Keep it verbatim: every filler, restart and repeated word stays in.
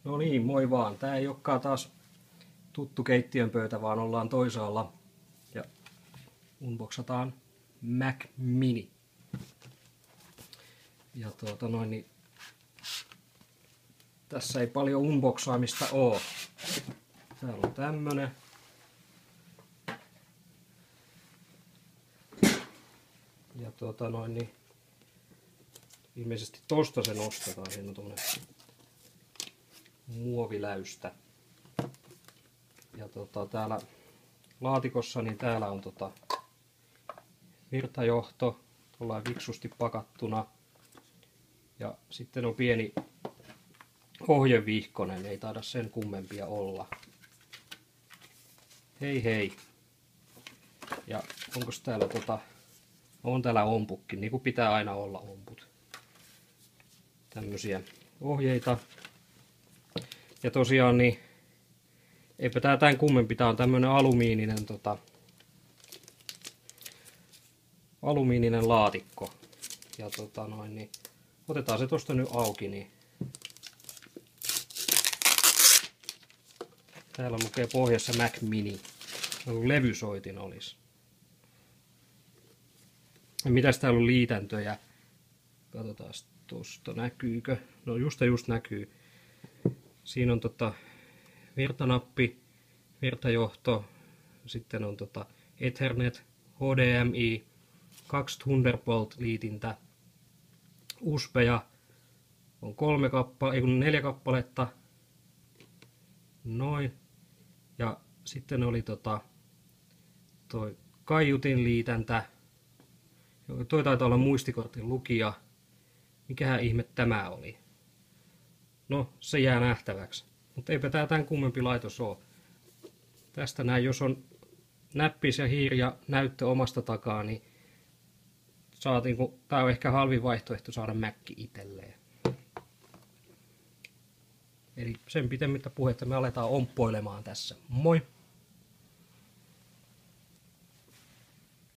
No niin, moi vaan. Tää ei olekaan taas tuttu keittiönpöytä, vaan ollaan toisaalla ja unboxataan Mac Mini. Ja tuota noin, niin tässä ei paljon unboxaamista oo. Täällä on tämmönen. Ja tuota noin, niin ilmeisesti tosta se nostetaan. Siinä on tommonen muoviläystä. Ja tota, täällä laatikossa niin täällä on tota virtajohto tuollain viksusti pakattuna. Ja sitten on pieni ohjevihkonen, ei taida sen kummempia olla. Hei hei. Ja onko täällä tota, on täällä ompukki, niin kuin pitää aina olla omput. Tämmösiä ohjeita. Ja tosiaan niin eipä tää tän kummempi, tää on tämmönen alumiininen tota alumiininen laatikko. Ja tota noin niin otetaan se tosta nyt auki, niin täällä lukee pohjassa Mac Mini. Levysoitin olisi. Ja mitäs täällä on liitäntöjä? Katsotaan tosta näkyykö. No just ja just näkyy. Siinä on tota virtanappi, virtajohto, sitten on tota Ethernet, H D M I, kaksi Thunderbolt liitintä, U S B:ja on kolme kappaletta, ei kun neljä kappaletta. Noin. Ja sitten oli tota toi kaiutin liitäntä. Toi taitaa olla muistikortin lukija. Mikähän ihme tämä oli? No, se jää nähtäväksi. Mutta eipä tää tän kummempi laitos oo. Tästä näin, jos on näppis ja hiiri ja näyttö omasta takaa, niin saatiin, kun tää on ehkä halvin vaihtoehto saada Mäkki itselleen. Eli sen pitemmittä puhetta me aletaan omppoilemaan tässä. Moi!